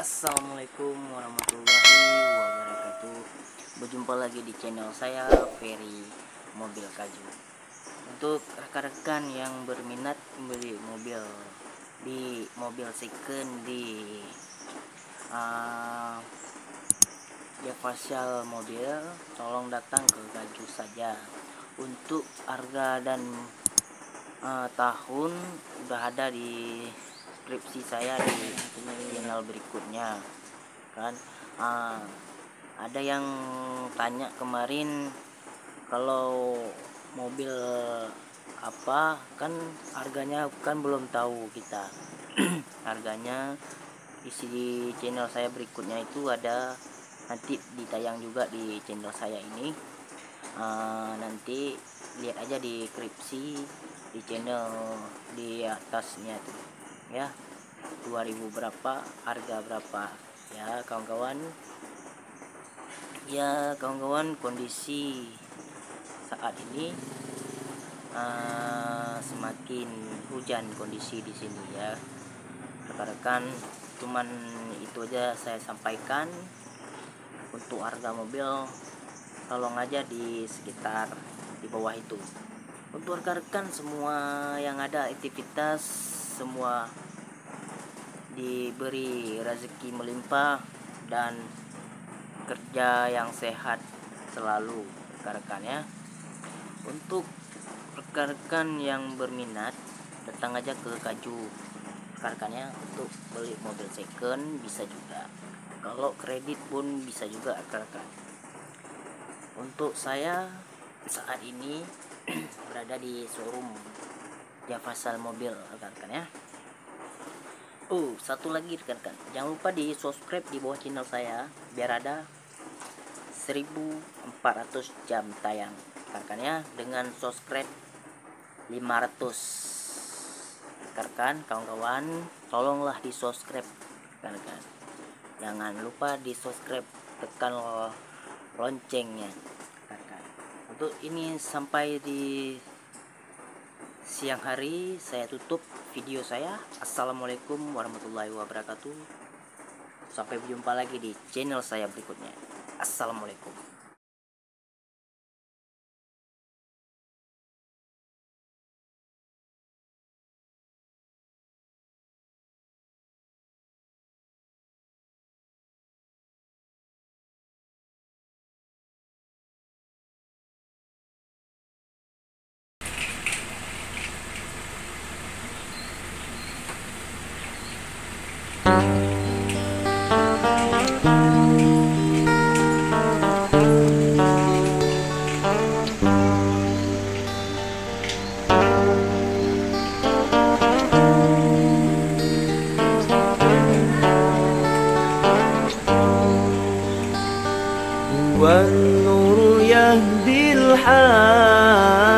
Assalamualaikum warahmatullahi wabarakatuh. Berjumpa lagi di channel saya, Ferry Mobil Kaju. Untuk rekan-rekan yang berminat membeli mobil second di Javarsal Mobil, tolong datang ke Kaju saja. Untuk harga dan tahun udah ada di deskripsi saya di channel berikutnya kan. Ada yang tanya kemarin kalau mobil apa, kan harganya kan belum tahu kita. Harganya isi di channel saya berikutnya itu ada, nanti ditayang juga di channel saya ini. Nanti lihat aja di deskripsi di channel di atasnya tuh ya, 2000 berapa, harga berapa ya kawan-kawan. Ya kawan-kawan, kondisi saat ini semakin hujan kondisi di sini ya rekan-rekan. Cuman itu aja saya sampaikan. Untuk harga mobil tolong aja di sekitar di bawah itu. Untuk rekan-rekan semua yang ada aktivitas, semua diberi rezeki melimpah dan kerja yang sehat selalu rekan-rekan ya. Untuk rekan-rekan yang berminat, datang aja ke Kaju rekan-rekannya. Untuk beli mobil second bisa juga, kalau kredit pun bisa juga rekan-rekan. Untuk saya saat ini berada di showroom Javarsal Mobil rekan-rekan ya. Satu lagi rekan-rekan, jangan lupa di subscribe di bawah channel saya biar ada 1400 jam tayang rekan-rekan ya. Dengan subscribe 500 rekan-rekan, kawan-kawan tolonglah di subscribe rekan-rekan. Jangan lupa di subscribe, tekan loncengnya rekan-rekan. Untuk ini sampai di siang hari saya tutup video saya. Assalamualaikum warahmatullahi wabarakatuh. Sampai berjumpa lagi di channel saya berikutnya. Assalamualaikum. والنور يهدي الحال